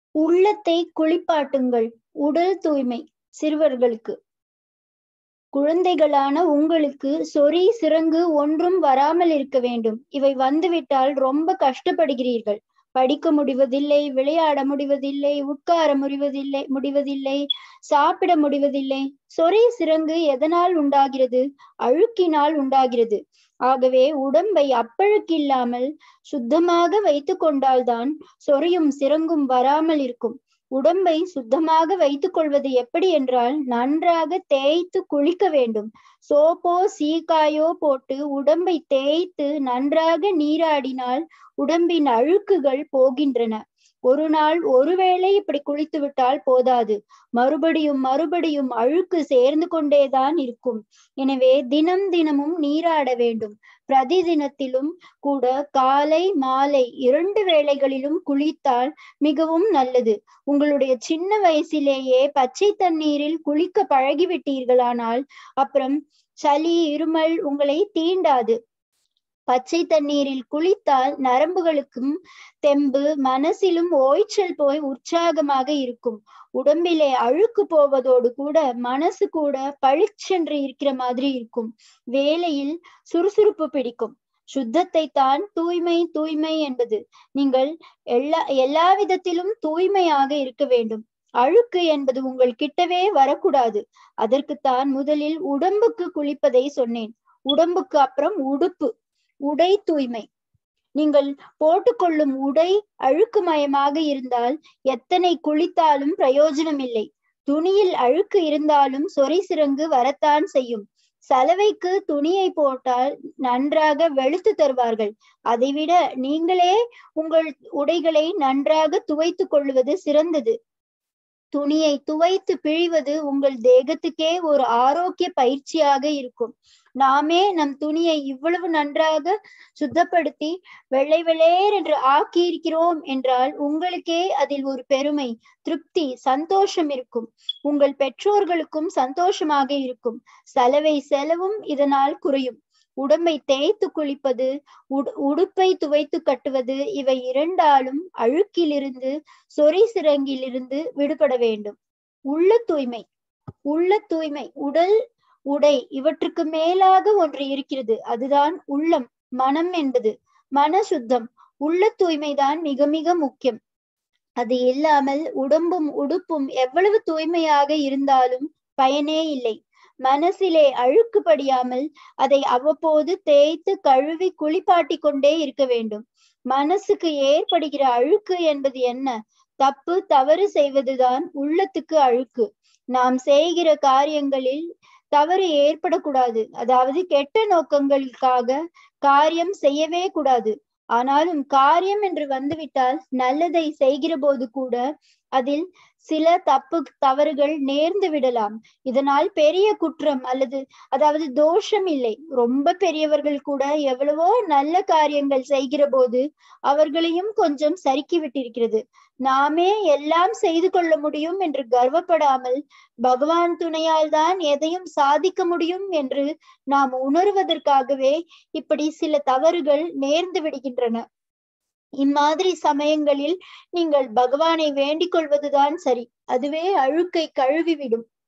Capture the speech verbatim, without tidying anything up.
உள்ளத்தை குளிப்பாட்டுங்கள். உடல் தூய்மை. சிறுவர்களுக்கு. குழந்தைகளான உங்களுக்கு சொறி சிரங்கு ஒன்றும் வராமல் இருக்க வேண்டும். இவை வந்துவிட்டால் ரொம்ப கஷ்டப்படுகிறீர்கள். படிக்க முடிவதில்லை, விளையாட முடிவதில்லை, உட்கார முடிவதில்லை முடிவதில்லை சாப்பிட முடிவதில்லை. சொறி சிரங்கு எதனால் உண்டாகிறது? அழுக்கினால் உண்டாகிறது. ஆகவே உடம்பை அப்பழுக்கில்லாமல் சுத்தமாக வைத்து கொண்டால்தான் சொறியும் சிரங்கும் வராமல் இருக்கும். உடம்பை சுத்தமாக வைத்துக் கொள்வது எப்படி என்றால், நன்றாக தேய்த்து குளிக்க வேண்டும். சோப்போ சீக்காயோ போட்டு உடம்பை தேய்த்து நன்றாக நீராடினால் உடம்பின் அழுக்குகள் போகின்றன. ஒரு நாள் ஒருவேளை இப்படி குளித்து விட்டால் போதாது, மறுபடியும் மறுபடியும் அழுக்கு சேர்ந்து கொண்டேதான் இருக்கும். எனவே தினம் தினமும் நீராட வேண்டும். பிரதி தினத்திலும் கூட காலை மாலை இரண்டு வேளைகளிலும் குளித்தால் மிகவும் நல்லது. உங்களுடைய சின்ன வயசிலேயே பச்சை தண்ணீரில் குளிக்க பழகிவிட்டீர்களானால் அப்புறம் சளி இருமல் உங்களை தீண்டாது. பச்சை தண்ணீரில் குளித்தால் நரம்புகளுக்கும் தெம்பு, மனசிலும் ஓய்ச்சல் போய் உற்சாகமாக இருக்கும். உடம்பிலே அழுக்கு போவதோடு கூட மனசு கூட பளிச்சென்று இருக்கிற மாதிரி இருக்கும். வேலையில் சுறுசுறுப்பு பிடிக்கும். சுத்தத்தை தான் தூய்மை தூய்மை என்பது. நீங்கள் எல்லா எல்லா விதத்திலும் தூய்மையாக இருக்க வேண்டும். அழுக்கு என்பது உங்கள் கிட்டவே வரக்கூடாது. அதற்குத்தான் முதலில் உடம்புக்கு குளிப்பதை சொன்னேன். உடம்புக்கு அப்புறம் உடுப்பு, உடை தூய்மை. நீங்கள் போட்டுக்கொள்ளும் உடை அழுக்குமயமாக இருந்தால் எத்தனை குளித்தாலும் பிரயோஜனம் இல்லை. துணியில் அழுக்கு இருந்தாலும் சொறி சிரங்கு வரத்தான் செய்யும். சலவைக்கு துணியை போட்டால் நன்றாக வெளுத்து தருவார்கள். அதைவிட நீங்களே உங்கள் உடைகளை நன்றாக துவைத்து கொள்வது சிறந்தது. துணியை துவைத்து பிழிவது உங்கள் தேகத்துக்கே ஒரு ஆரோக்கிய பயிற்சியாக இருக்கும். நாமே நம் துணியை இவ்வளவு நன்றாக சுத்தப்படுத்தி வெள்ளை வெளேர் என்று ஆக்கி இருக்கிறோம் என்றால் உங்களுக்கே அதில் ஒரு பெருமை, திருப்தி, சந்தோஷம் இருக்கும். உங்கள் பெற்றோர்களுக்கும் சந்தோஷமாக இருக்கும். சலவை செலவும் இதனால் குறையும். உடம்பை தேய்த்து குளிப்பது, உடு உடுப்பை துவைத்து கட்டுவது, இவை இரண்டாலும் அழுக்கிலிருந்து சொறி சிரங்கிலிருந்து விடுபட வேண்டும். உள்ள தூய்மை. உள்ள தூய்மை உடல் உடை இவற்றுக்கு மேலாக ஒன்று இருக்கிறது. அதுதான் உள்ளம், மனம் என்பது. மன சுத்தம், உள்ள தூய்மைதான் மிக மிக முக்கியம். அது இல்லாமல் உடம்பும் உடுப்பும் எவ்வளவு தூய்மையாக இருந்தாலும் பயனே இல்லை. மனசிலே அழுக்கு படியாமல் அதை அவ்வப்போது தேய்த்து கழுவி குளிப்பாட்டி கொண்டே இருக்க வேண்டும். மனசுக்கு ஏற்படுகிற அழுக்கு என்பது என்ன? தப்பு தவறு செய்வதுதான் உள்ளத்துக்கு அழுக்கு. நாம் செய்கிற காரியங்களில் தவறு ஏற்படக்கூடாது. அதாவது கெட்ட நோக்கங்களுக்காக காரியம் செய்யவே கூடாது. ஆனாலும் காரியம் என்று வந்துவிட்டால் நல்லதை செய்கிற போது கூட அதில் சில தப்பு தவறுகள் நேர்ந்து விடலாம். இதனால் பெரிய குற்றம் அல்லது அதாவது தோஷம் இல்லை. ரொம்ப பெரியவர்கள் கூட எவ்வளவோ நல்ல காரியங்கள் செய்கிற போது அவர்களையும் கொஞ்சம் சறுக்கி விட்டிருக்கிறது. நாமே எல்லாம் செய்து கொள்ள முடியும் என்று கர்வப்படாமல் பகவான் துணையால் தான் எதையும் சாதிக்க முடியும் என்று நாம் உணர்வதற்காகவே இப்படி சில தவறுகள் நேர்ந்து விடுகின்றன. இம்மாதிரி சமயங்களில் நீங்கள் பகவானை வேண்டிக் கொள்வதுதான் சரி. அதுவே அழுக்கை கழுவிவிடும்.